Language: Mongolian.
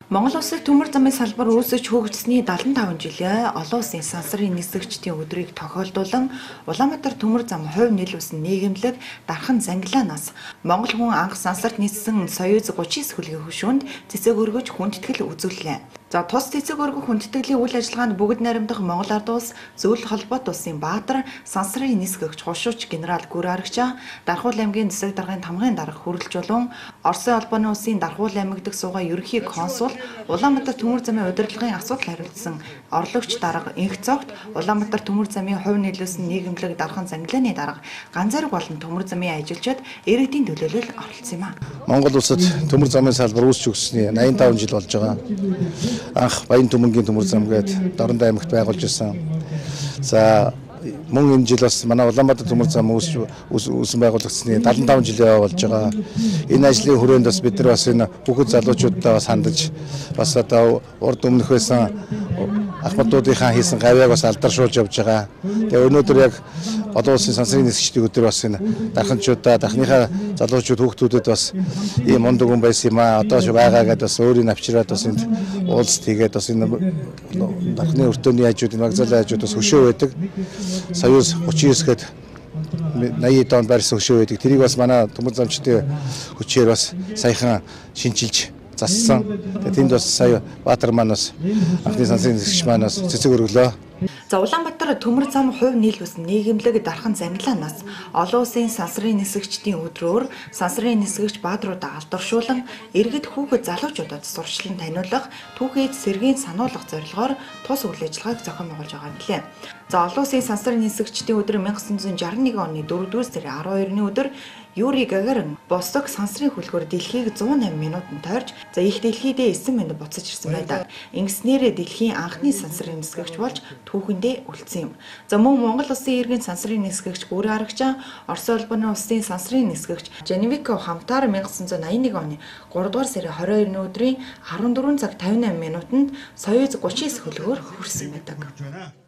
Монгол улсын төмөр замын салбар үүсэж хөгжсөний 75 жилээ олон улсын сансрын нисгэгчдийн өдрийг тохиолдуулан Улаанбаатар төмөр зам хувь нийлүүлсэн нийгэмлэг дархан зангилаанаас Монгол хүн анх сансарт ниссэн Соёз 39 хүлгийн хөшөөнд цэцэг өргөж хүндэтгэл үзүүллээ. За тус цэцэг өргөх хүндэтгэлийн үйл ажиллагаанд бүгд найрамдах Монгол Ард улс зөвлөл холбоот улсын Баатар сансрын нисгэгч хошууч генерал Гүр Аргачаа Дархуул аймгийн засаг даргын тамгын дарга хүрэлжүүлэн Оросын албаны улсын Дархуул аймаг дахь суугаа ерөнхий консул Улаанбаатар төмөр замын удирдлагын асуудал хариуцсан орлогч дарга инх цогт Улаанбаатар төмөр замын хувь нийлүүлсэн нийгэмлэг дархан зангилааны дарга ганцаарг болон төмөр замын ажилчид иргэдийн төлөөлөл оролцсон юм а. Монгол улсад төмөр замын салбар үүсч өгснээ 85 жил болж байгаа. Анх Баян Түмэнгийн төмөр зам гээд Дорнод аймагт байгуулж ирсэн. За мөн энэ жил бас манай Улаанбаатар төмөр зам үүсэн байгуулагдсны 75 жилээ болж байгаа. Энэ ажлын хүрээнд бас бид нар бас энэ бүхэл залуучуудаа бас хандаж бас одоо урд өмнөх байсан ахмадуудынхаа хийсэн гавьяаг бас алдаршуулж явж байгаа. Тэгээ өнөөдөр яг олон улсын сансрын нисгчдийн өдөр бас энэ дарханчуудаа дархныхаа залуучууд хүүхдүүдэд бас ийм мундаг хүн байсан юм аа. Одоо ч байгаа гэдээ бас өөрийн авчираад бас энд уулзалт хийгээд бас энэ дархны өртөөний хажууд энэ вокзалын хажууд бас хөшөө байдаг. Соёз 39 гээд 80 он барьсан хөшөө байдаг. Тэрийг бас манай төмөр замчдын хүчээр бас саяхан шинчилж зассан. Тэгээд тэнд бас сая Баатар маань бас анхны сансрын нисгч маань бас цэцэг өргөлөө. За Улаанбаатар төмөр зам хувь нийлүүлсэн нийгэмлэг дархан зангилаанаас олон улсын сансрын нисгэгчдийн өдрөөр сансрын нисгэгч баадруудаа алдаршуулан иргэд хүүхэд залуучуудад сурчлан таниулах түүхийд сэргийн сануулгах зорилгоор тус үйл ажиллагааг зохион байгуулж байгаа юм гэлээ. За олон улсын сансрын нисгэгчдийн өдөр 1961 оны 4-р сарын 12-ны өдөр Юрий Гагарин босдог сансрын хөлгөөр дэлхийг 108 минутанд тойрч за их дэлхийдээ 9 минут буцаж ирсэн байдаг. Ингэснээр дэлхийн анхны сансрын нисгэгч болж түүхэндээ үлдсэн юм. За мөн Монгол улсын иргэн сансрын нисгэгч Гүр Аргачаа Оросын албаны улсын сансрын нисгэгч Женевико хамтаар 1981 оны 3-р сарын 22-ны өдрийн 14 цаг 58 минутанд Соёз 39 хөлгөөр хүрсэн байдаг.